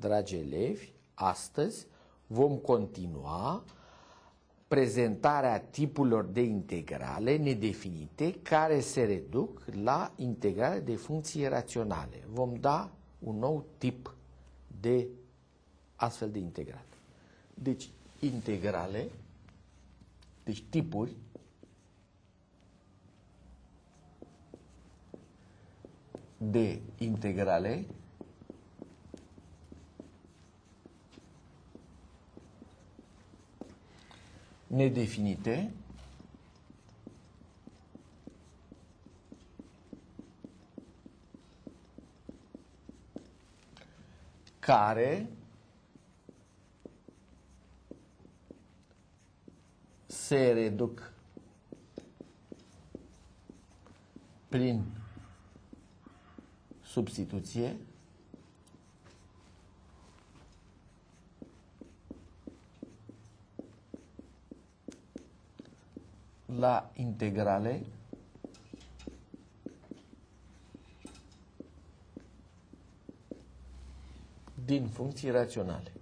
dragi elevi, astăzi vom continua prezentarea tipurilor de integrale nedefinite care se reduc la integrale de funcții raționale. Vom da un nou tip de astfel de integrale. Deci, integrale, deci tipuri de integrale nedefinite care se reduc prin substituție la integrale din funcții raționale.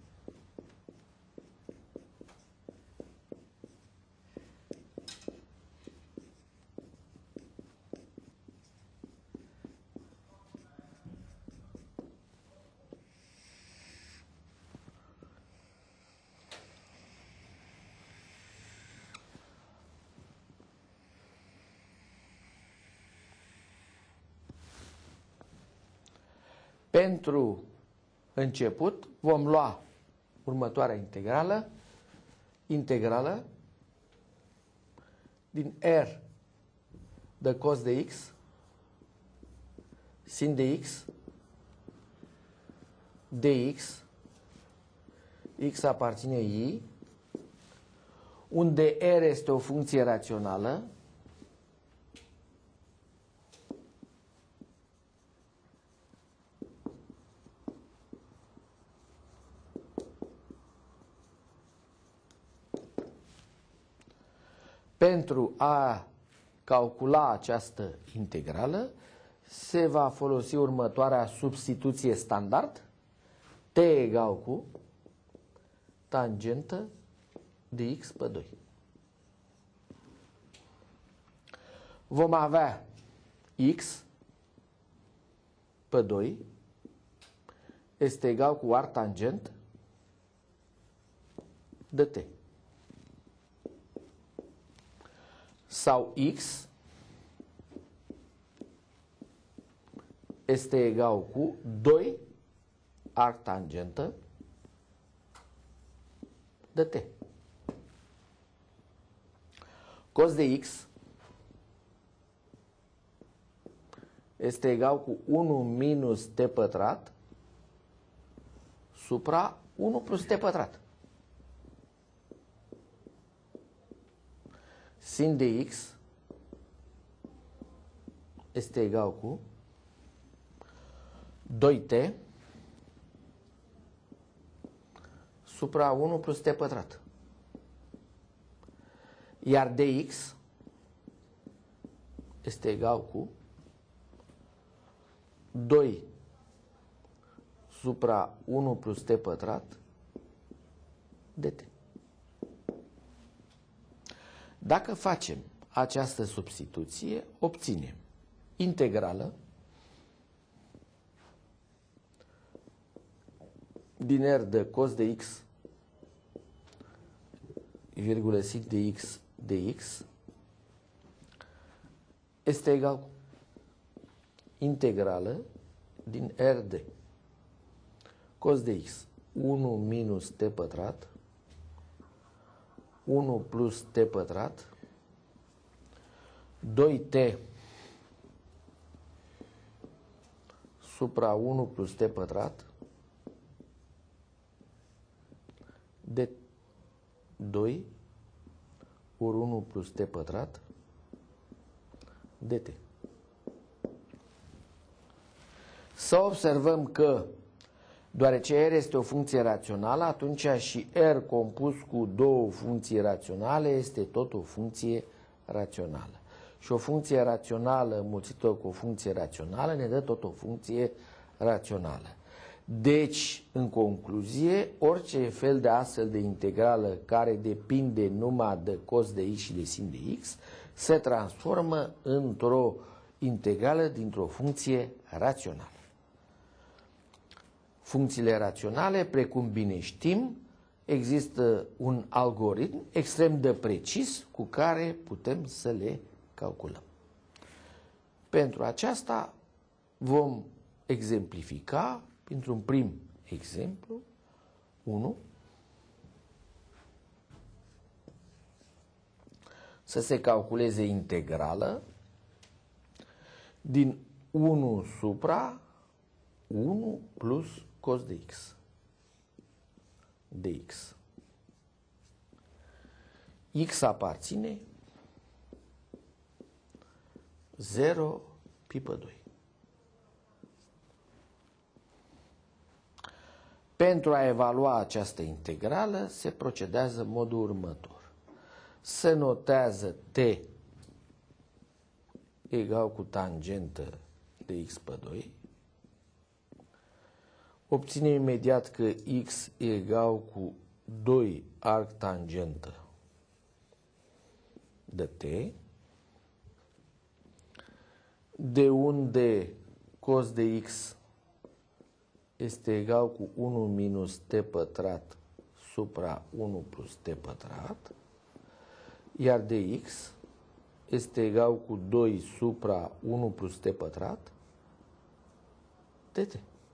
Pentru început vom lua următoarea integrală din R de cos de x, sin de x, dx, x aparține i, unde R este o funcție rațională, pentru a calcula această integrală se va folosi următoarea substituție standard, t egal cu tangentă de x pe 2. Vom avea x pe 2 este egal cu arctangent de t. Sau x este egal cu 2 arctangentă de t. Cos de x este egal cu 1 minus t pătrat supra 1 plus t pătrat. Sin de x este egal cu 2t supra 1 plus t pătrat. Iar dx este egal cu 2 supra 1 plus t pătrat dt. Dacă facem această substituție, obținem integrală din R de cos de x, virgulă sin de x dx este egal cu integrală din R de cos de x 1 minus t pătrat 1 plus t pătrat 2t supra 1 plus t pătrat de 2 ori 1 plus t pătrat dt. Să observăm că deoarece R este o funcție rațională, atunci și R compus cu două funcții raționale este tot o funcție rațională. Și o funcție rațională mulțită cu o funcție rațională ne dă tot o funcție rațională. Deci, în concluzie, orice fel de astfel de integrală care depinde numai de cos de x și de sin de x se transformă într-o integrală dintr-o funcție rațională. Funcțiile raționale, precum bine știm, există un algoritm extrem de precis cu care putem să le calculăm. Pentru aceasta vom exemplifica printr-un prim exemplu 1. Să se calculeze integrală din 1 supra 1 plus cos de x dx. X aparține 0 pi pe 2. Pentru a evalua această integrală se procedează în modul următor. Se notează t egal cu tangentă de x pe 2. Obținem imediat că x e egal cu 2 arc tangentă de t, de unde cos de x este egal cu 1 minus t pătrat supra 1 plus t pătrat, iar de x este egal cu 2 supra 1 plus t pătrat dt.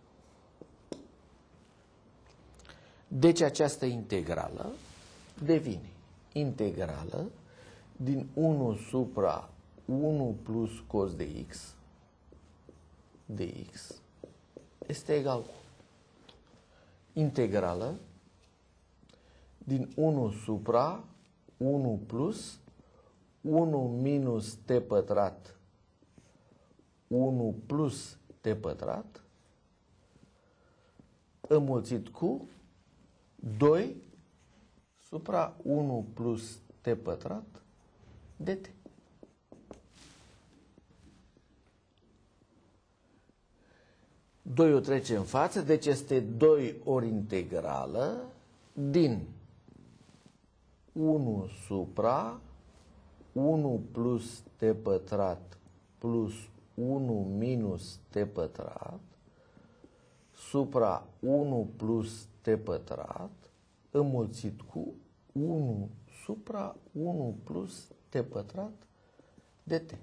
Deci această integrală devine integrală din 1 supra 1 plus cos de x dx este egal cu integrală din 1 supra 1 plus 1 minus t pătrat 1 plus t pătrat înmulțit cu 2 supra 1 plus t pătrat dt. Doi o trece în față, deci este 2 ori integrală din 1 supra 1 plus t pătrat plus 1 minus t pătrat supra 1 plus t pătrat înmulțit cu 1 supra 1 plus t pătrat dt.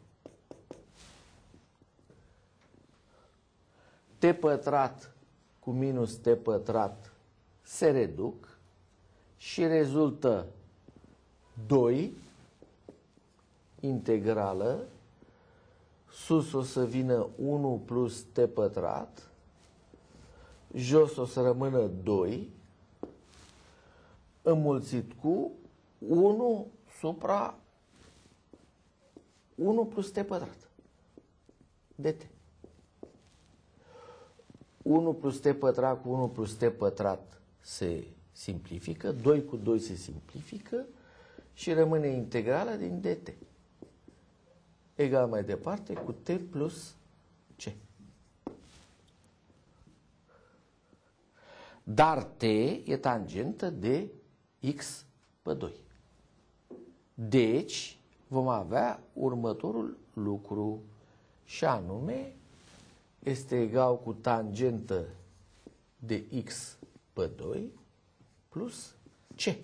T pătrat cu minus t pătrat se reduc și rezultă 2 integrală, sus o să vină 1 plus t pătrat, jos o să rămână 2, înmulțit cu 1 supra 1 plus t pătrat dt. 1 plus t pătrat cu 1 plus t pătrat se simplifică, 2 cu 2 se simplifică și rămâne integrala din dt. Egal mai departe cu t plus c. Dar t e tangentă de x pe 2. Deci vom avea următorul lucru și anume este egal cu tangentă de x pe 2 plus c.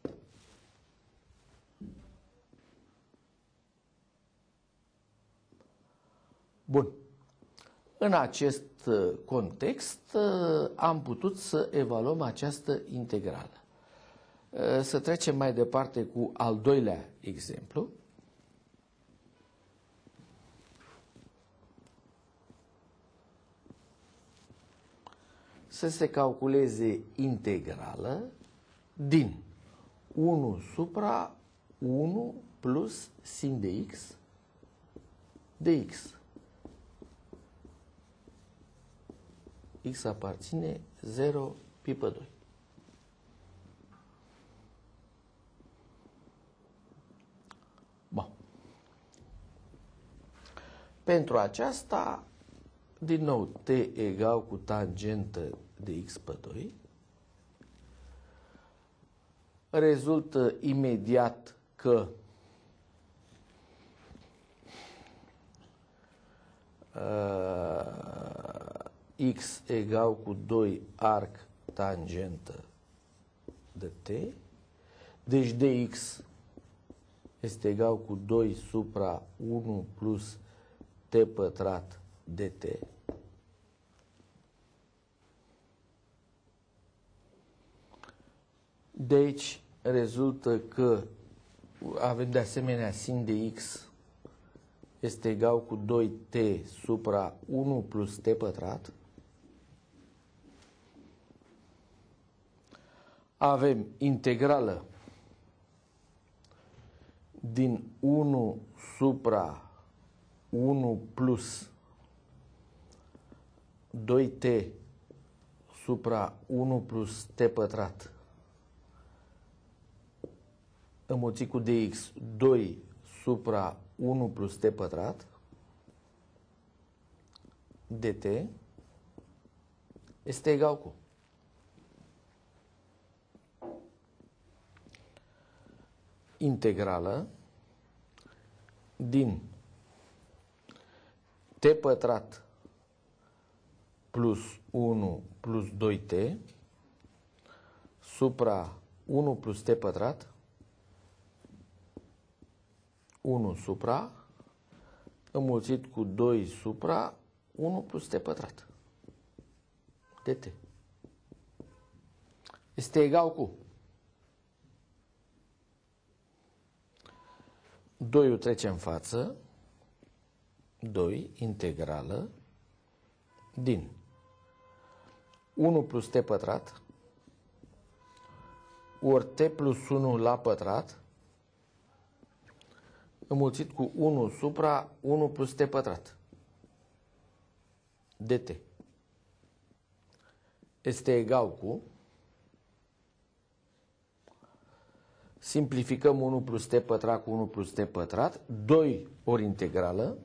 Bun. În acest context am putut să evaluăm această integrală. Să trecem mai departe cu al doilea exemplu. Să se calculeze integrală din 1 supra 1 plus sin de x dx. X aparține 0 pi pe 2. Bun. Pentru aceasta, din nou, t egal cu tangentă de x pe 2, rezultă imediat că x egal cu 2 arc tangentă de t, deci dx este egal cu 2 supra 1 plus t pătrat dt. Deci rezultă că avem de asemenea sin de x este egal cu 2t supra 1 plus t pătrat. Avem integrală din 1 supra 1 plus 2t supra 1 plus t pătrat înmulțit cu dx 2 supra 1 plus t pătrat dt este egal cu integrală din t pătrat plus 1 plus 2t supra 1 plus t pătrat 1 supra înmulțit cu 2 supra 1 plus t pătrat dt este egal cu 2-ul trece în față, 2 integrală din 1 plus t pătrat ori t plus 1 la pătrat înmulțit cu 1 supra 1 plus t pătrat dt este egal cu, simplificăm 1 plus t pătrat cu 1 plus t pătrat, 2 ori integrală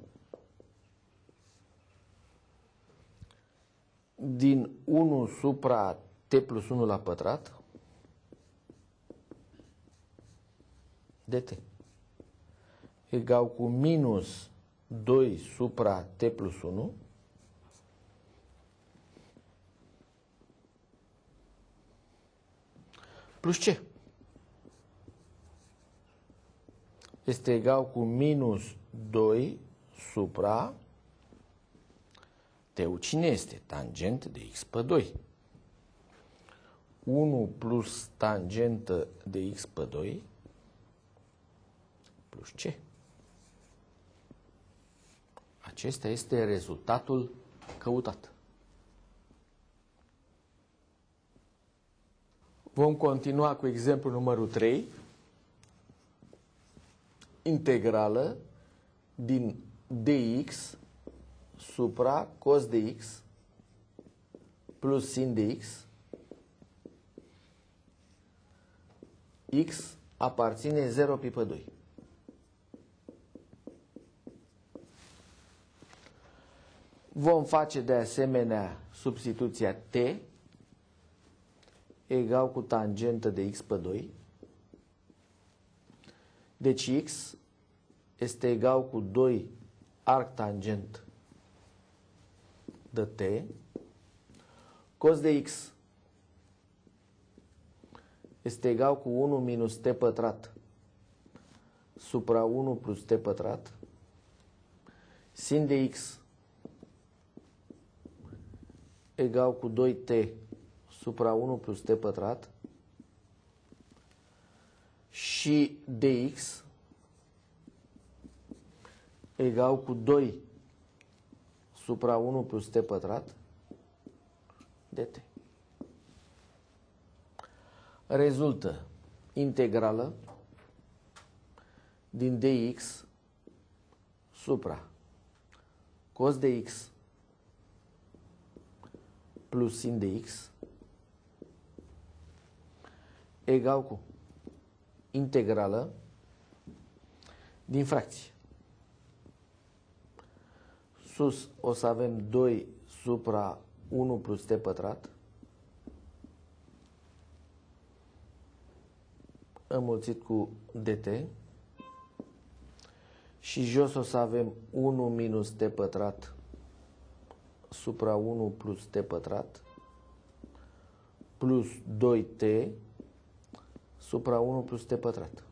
din 1 supra t plus 1 la pătrat dt egal cu minus 2 supra t plus 1 plus ce? Este egal cu minus 2 supra t-ul cine este? Tangent de x pe 2. 1 plus tangentă de x pe 2 plus c. Acesta este rezultatul căutat. Vom continua cu exemplul numărul 3. Integrală din dx supra cos de x plus sin de x. X aparține 0 pi pe 2. Vom face de asemenea substituția t egal cu tangentă de x pe 2. Deci x este egal cu 2 arc tangent de t. Cos de x este egal cu 1 minus t pătrat supra 1 plus t pătrat. Sin de x egal cu 2t supra 1 plus t pătrat și dx egal cu 2 supra 1 plus t pătrat dt. Rezultă integrală din dx supra cos de x plus sin de x egal cu integrală din fracție. Sus o să avem 2 supra 1 plus t pătrat înmulțit cu dt și jos o să avem 1 minus t pătrat supra 1 plus t pătrat plus 2t supra 1 plus t pătrat.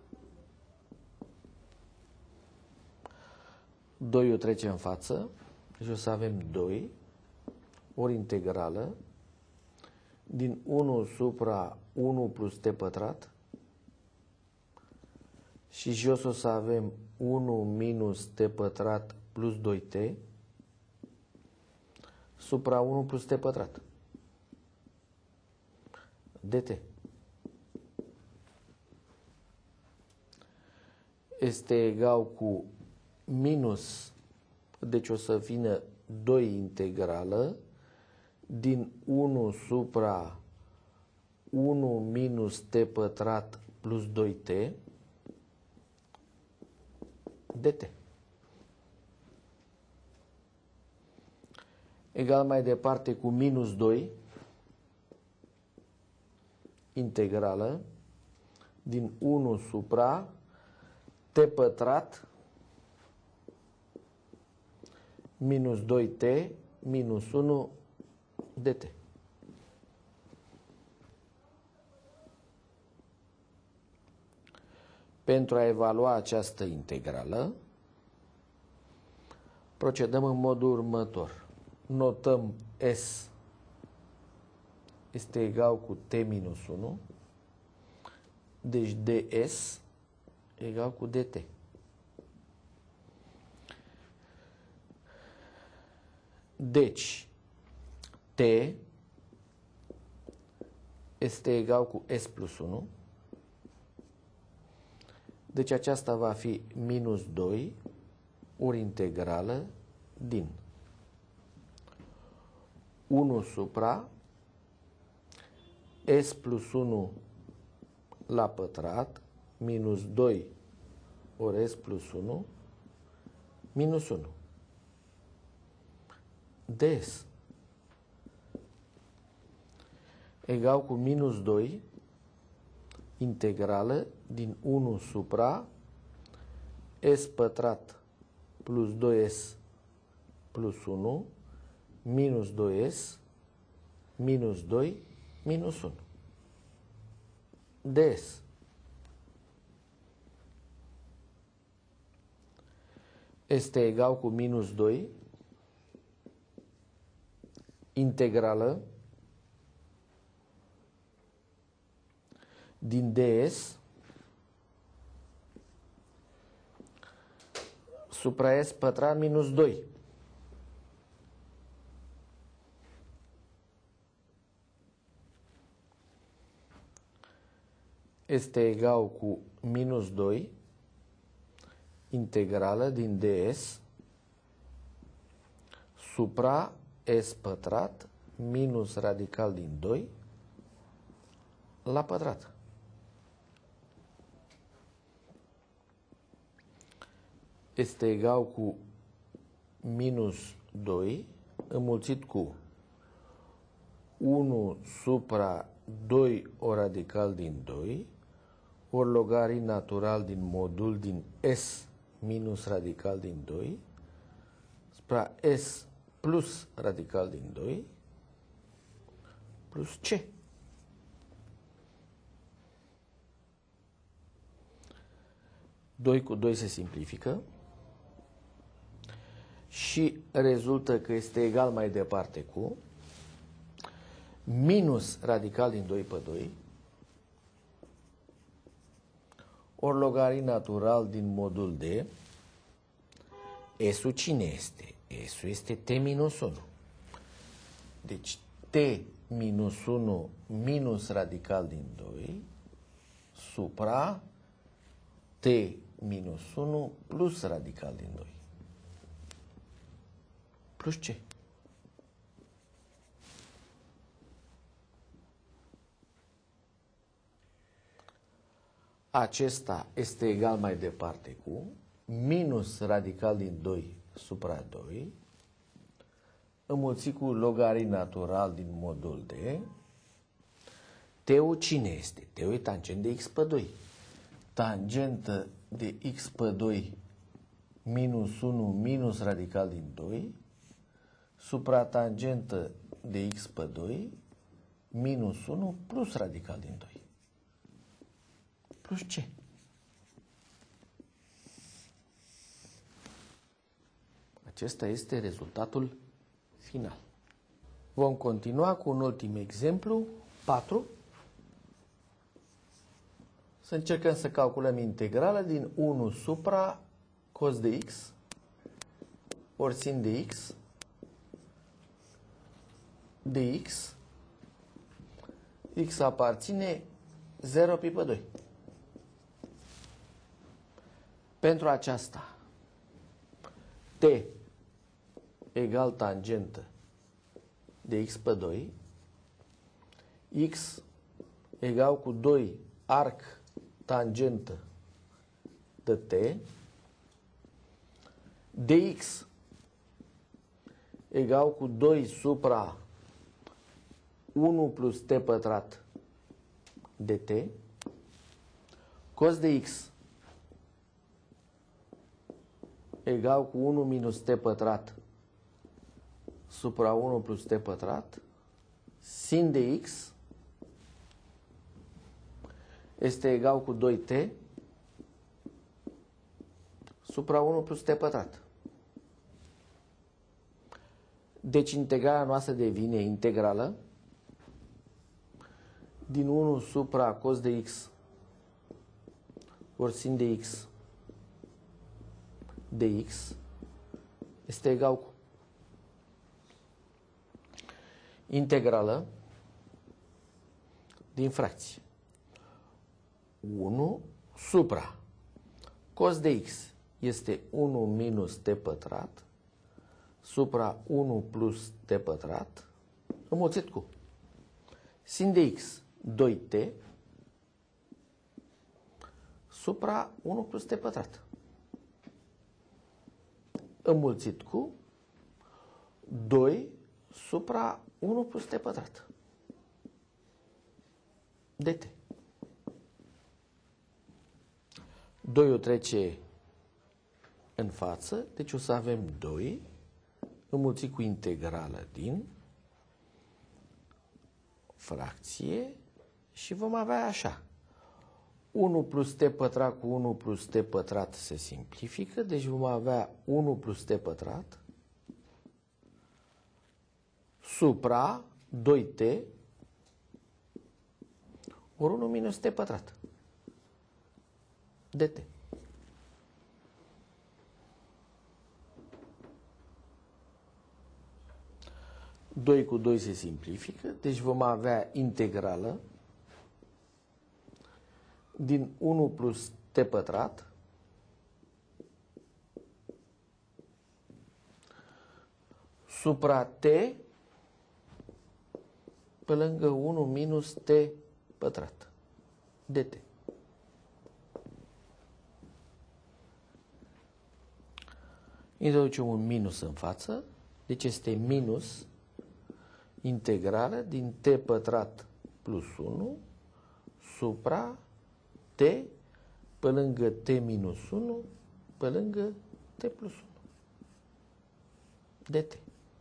2 o trece în față, deci o să avem 2 ori integrală din 1 supra 1 plus t pătrat și jos o să avem 1 minus t pătrat plus 2t supra 1 plus t pătrat dt. Este egal cu minus, deci o să vină 2 integrală din 1 supra 1 minus t pătrat plus 2t dt. Egal mai departe cu minus 2 integrală din 1 supra t pătrat minus 2t minus 1 dt. Pentru a evalua această integrală, procedăm în modul următor. Notăm S este egal cu t minus 1, deci ds egal cu dt. Deci, t este egal cu s plus 1, deci aceasta va fi minus 2 ori integrală din 1 supra s plus 1 la pătrat minus 2 ori s plus 1 minus 1 ds egal cu minus 2 integrală din 1 supra s pătrat plus 2s plus 1 minus 2s minus 2 minus 1 ds. Este egal cu minus 2 integrală din ds supra s pătrat minus 2. Este egal cu minus 2 integrală din ds supra s pătrat minus radical din 2 la pătrat. Este egal cu minus 2 înmulțit cu 1 supra 2 ori radical din 2 ori logarit natural din modul din s minus radical din 2 supra s plus radical din 2 plus c. Doi cu 2 se simplifică și rezultă că este egal mai departe cu minus radical din 2 pe 2 ori logarit natural din modul de S-ul cine este? S-ul este t minus 1. Deci t minus 1 minus radical din 2 supra t minus 1 plus radical din 2 plus c. Acesta este egal mai departe cu minus radical din 2 supra 2 înmulțit cu logarit natural din modul de t T-ul cine este? T-ul e tangent de x pe 2. Tangentă de x pe 2 minus 1 minus radical din 2 supratangentă de x pe 2 minus 1 plus radical din 2. Plus ce? Acesta este rezultatul final. Vom continua cu un ultim exemplu, 4. Să încercăm să calculăm integrala din 1 supra cos de x ori sin de x dx. X aparține 0 pi pe 2. Pentru aceasta, t egal tangentă de x pe 2, x egal cu 2 arc tangentă de t, dx egal cu 2 supra 1 plus t pătrat dt, cos de x egal cu 1 minus t pătrat supra 1 plus t pătrat, sin de x este egal cu 2t supra 1 plus t pătrat. Deci integrala noastră devine integrală din 1 supra cos de x ori sin de x dx este egal cu integrală din fracție 1 supra cos de x este 1 minus t pătrat supra 1 plus t pătrat înmulțit cu sin de x 2t supra 1 plus t pătrat înmulțit cu 2 supra 1 plus t pătrat dt. 2 o trece în față, deci o să avem 2 înmulțit cu integrală din fracție și vom avea așa. 1 plus t pătrat cu 1 plus t pătrat se simplifică, deci vom avea 1 plus t pătrat supra 2t ori 1 minus t pătrat dt. Doi cu 2 se simplifică, deci vom avea integrală din 1 plus t pătrat supra t pe lângă 1 minus t pătrat dt. Introducem un minus în față, deci este minus integrală din t pătrat plus 1 supra t pe lângă t minus 1 pe lângă t plus 1 dt.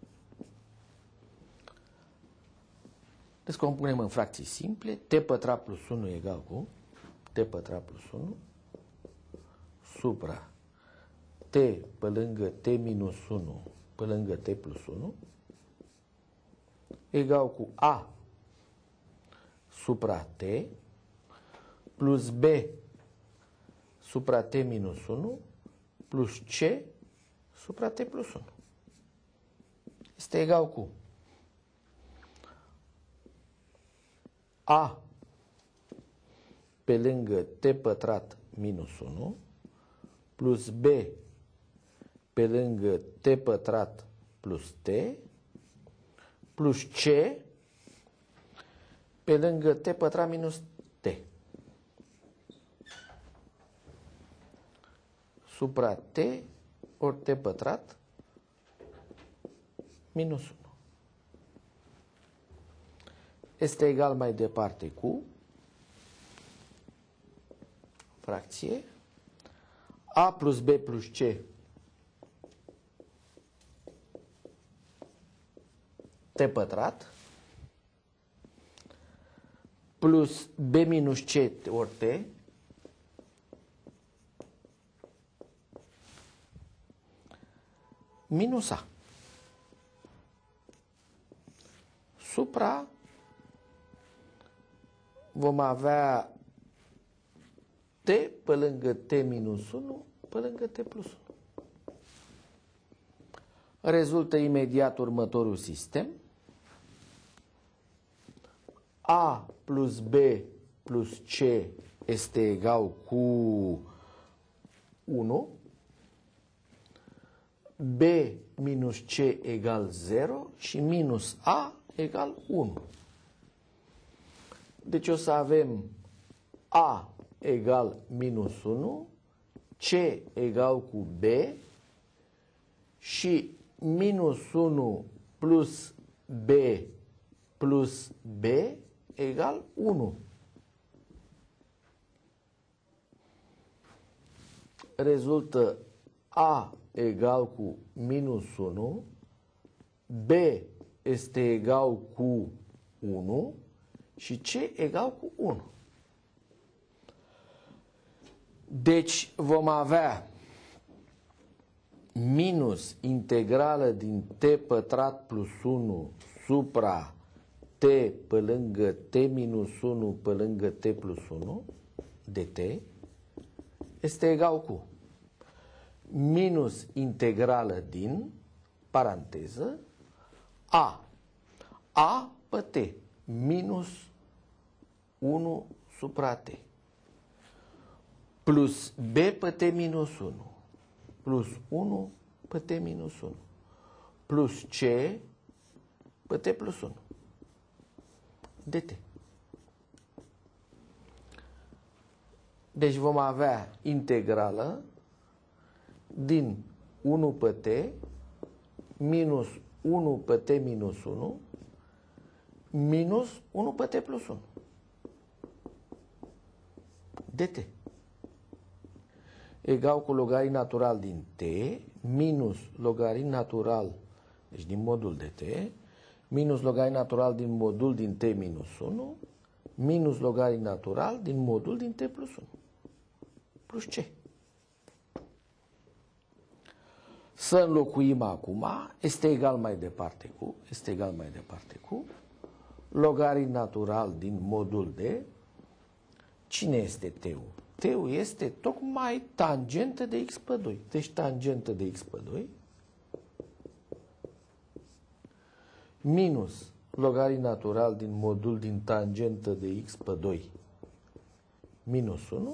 Descompunem în fracții simple. T pătrat plus 1 egal cu t pătrat plus 1 supra t pe lângă t minus 1 pe lângă t plus 1 egal cu a supra t plus b supra t minus 1 plus c supra t plus 1. Este egal cu a pe lângă t pătrat minus 1 plus b pe lângă t pătrat plus t plus c pe lângă t pătrat minus t supra t ori t pătrat minus 1. este egal mai departe cu fracție a plus b plus c t pătrat plus b minus c ori t minus a supra vom avea t pe lângă t minus 1 pe lângă t plus 1. Rezultă imediat următorul sistem. A plus B plus C este egal cu 1. B minus C egal 0 și minus A egal 1. Deci o să avem A egal minus 1, C egal cu B și minus 1 plus B plus B egal 1. Rezultă A egal cu minus 1, B este egal cu 1 și C egal cu 1. Deci vom avea minus integrală din t pătrat plus 1 supra t pe lângă t minus 1 pe lângă t plus 1 dt este egal cu minus integrală din paranteză a pe t minus 1 supra t plus b pe t minus 1 plus 1 pe t minus 1 plus c pe t plus 1 dt. Deci vom avea integrală din 1 pe t minus 1 pe t minus 1 minus 1 pe t plus 1 dt egal cu logaritm natural din t minus logaritm natural, deci din modul de t, minus logaritm natural din modul din t minus 1 minus logaritm natural din modul din t plus 1 plus c. Să înlocuim acum, este egal mai departe cu logaritm natural din modul de, cine este t-ul? T-ul este tocmai tangentă de x pe 2. Deci tangentă de x pe 2 minus logaritm natural din modul din tangentă de x pe 2 minus 1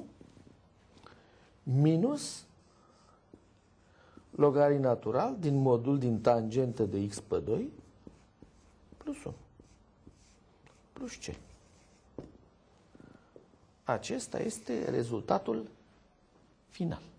minus logaritm natural din modul din tangentă de x pe 2 plus 1 plus c. Acesta este rezultatul final.